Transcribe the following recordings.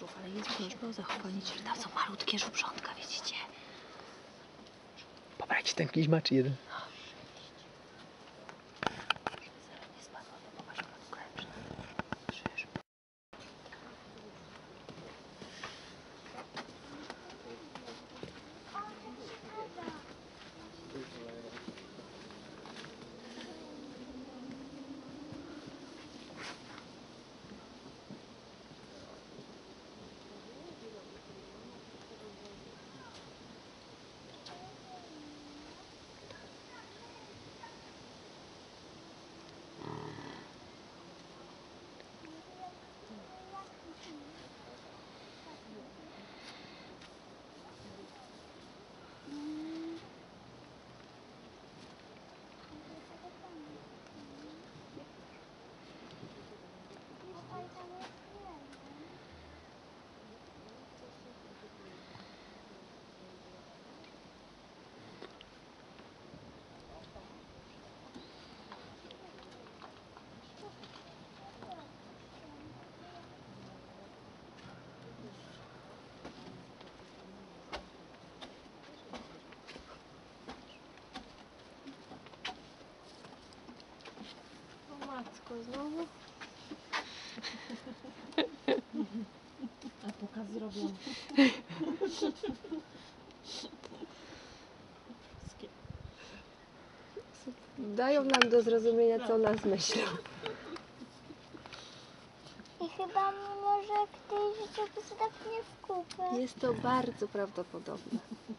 żubrów, ale jest prośba o zachowanie ciszy. Tam są malutkie żubrzątka, widzicie? Pobrajcie ten kliźmaczy jeden. Nie spadła, bo popatrz, klęczy. Krzyż. Matko, znowu? A pokaz zrobią. Dają nam do zrozumienia, co o nas myślą. I chyba może ktoś wziął sobie tak nie w kupę. Jest to bardzo prawdopodobne.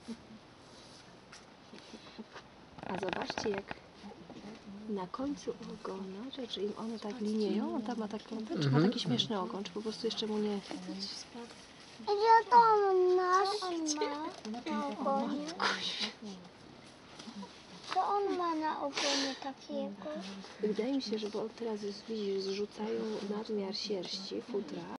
A zobaczcie, jak na końcu ogona, czy im one tak linieją, on tam ma taką, czy ma taki śmieszny ogon, czy po prostu jeszcze mu nie... Gdzie to on ma? Co on ma na ogonie? Co on ma na ogonie takiego? Wydaje mi się, że bo teraz widzisz, zrzucają nadmiar sierści, futra